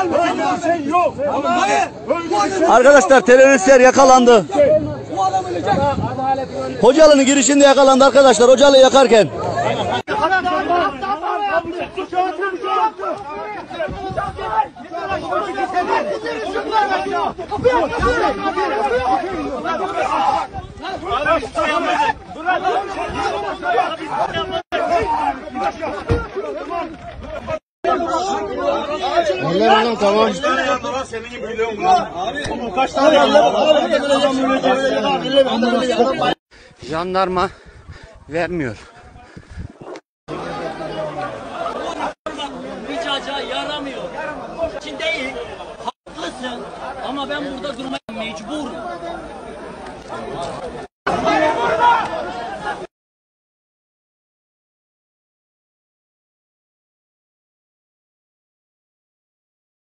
Arkadaşlar teröristler yakalandı. Hocalı'nın girişinde yakalandı arkadaşlar. Hocalı yakarken. Allah'ım tamam. Jandarma vermiyor. Ricaca yaramıyor. Için değil. Haklısın ama ben burada durmaya mecburum.